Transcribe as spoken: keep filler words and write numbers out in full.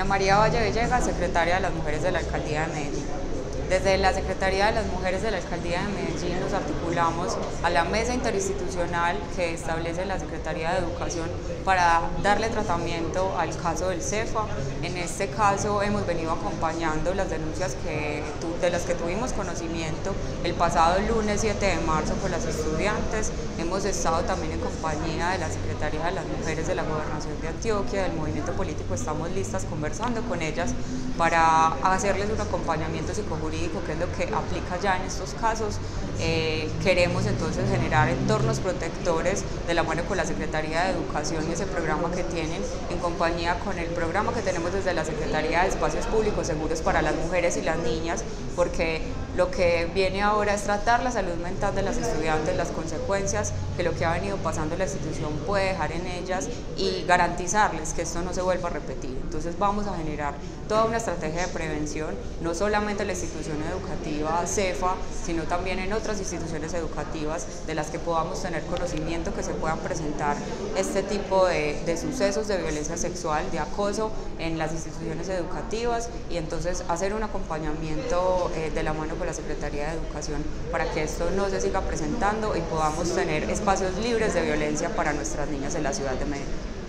Ana María Valle Villegas, secretaria de las Mujeres de la Alcaldía de Medellín. Desde la Secretaría de las Mujeres de la Alcaldía de Medellín nos articulamos a la mesa interinstitucional que establece la Secretaría de Educación para darle tratamiento al caso del CEFA. En este caso hemos venido acompañando las denuncias que, de las que tuvimos conocimiento el pasado lunes siete de marzo con las estudiantes. Hemos estado también en compañía de la Secretaría de las Mujeres de la Gobernación de Antioquia, del movimiento político Estamos Listas, conversando con ellas para hacerles un acompañamiento psicojurídico, que es lo que aplica ya en estos casos. Eh, queremos entonces generar entornos protectores de la mano con la Secretaría de Educación y ese programa que tienen, en compañía con el programa que tenemos desde la Secretaría de Espacios Públicos Seguros para las Mujeres y las Niñas, porque lo que viene ahora es tratar la salud mental de las estudiantes, las consecuencias que lo que ha venido pasando en la institución puede dejar en ellas y garantizarles que esto no se vuelva a repetir. Entonces vamos a generar toda una estrategia de prevención, no solamente en la institución educativa CEFA, sino también en otras instituciones educativas de las que podamos tener conocimiento, que se puedan presentar este tipo de, de sucesos de violencia sexual, de acoso en las instituciones educativas, y entonces hacer un acompañamiento eh, de la mano con la Secretaría de Educación para que esto no se siga presentando y podamos tener espacios libres de violencia para nuestras niñas en la ciudad de Medellín.